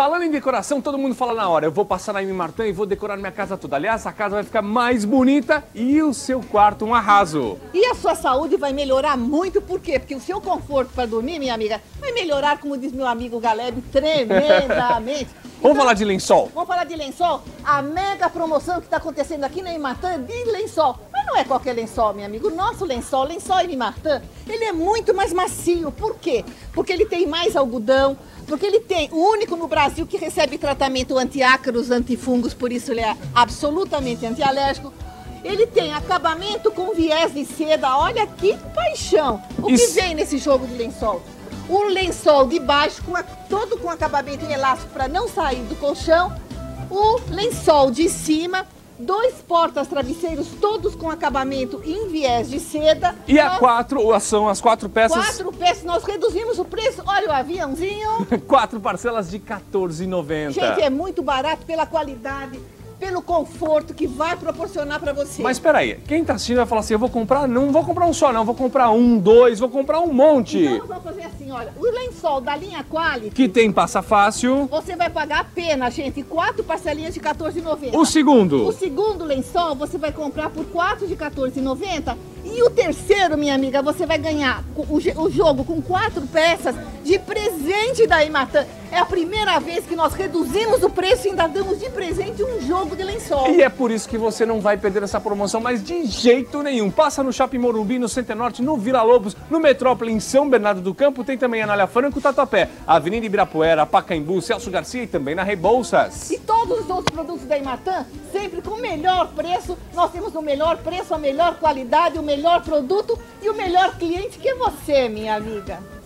Falando em decoração, todo mundo fala na hora. Eu vou passar na M. Martin e vou decorar minha casa toda. Aliás, a casa vai ficar mais bonita e o seu quarto um arraso. E a sua saúde vai melhorar muito, por quê? Porque o seu conforto para dormir, minha amiga, vai melhorar, como diz meu amigo Galeb, tremendamente. Vamos falar de lençol? Vamos falar de lençol? A mega promoção que está acontecendo aqui na M. Martin de lençol. Mas não é qualquer lençol, meu amigo. O nosso lençol M. Martin, ele é muito mais macio. Por quê? Porque ele tem mais algodão, porque ele tem o único no Brasil que recebe tratamento antiácaros, antifungos, por isso ele é absolutamente antialérgico. Ele tem acabamento com viés de seda. Olha que paixão! O que vem nesse jogo de lençol? O lençol de baixo, todo com acabamento em elástico para não sair do colchão. O lençol de cima, 2 portas-travesseiros, todos com acabamento em viés de seda. E são as 4 peças? 4 peças, nós reduzimos o preço. Olha o aviãozinho. 4 parcelas de R$14,90. Gente, é muito barato pela qualidade, pelo conforto que vai proporcionar para você. Mas espera aí, quem tá assistindo vai falar assim, eu vou comprar, não vou comprar um só não, vou comprar 1, 2, vou comprar um monte. Então nós vamos fazer assim, olha, o lençol da linha Quality, que tem passa fácil. você vai pagar apenas, gente, 4 parcelinhas de R$14,90. O segundo? O segundo lençol você vai comprar por 4 de R$14,90. E o terceiro, minha amiga, você vai ganhar o jogo com 4 peças de presente da M. Martin. É a primeira vez que nós reduzimos o preço e ainda damos de presente um jogo de lençol. E é por isso que você não vai perder essa promoção, mas de jeito nenhum. Passa no Shopping Morumbi, no Center Norte, no Vila Lobos, no Metrópole, em São Bernardo do Campo. Tem também a Anália Franco, Tatuapé, Avenida Ibirapuera, Pacaembu, Celso Garcia e também na Rebouças. E todos os outros produtos da M. Martin, sempre com o melhor preço. Nós temos o melhor preço, a melhor qualidade, o melhor produto e o melhor cliente que é você, minha amiga.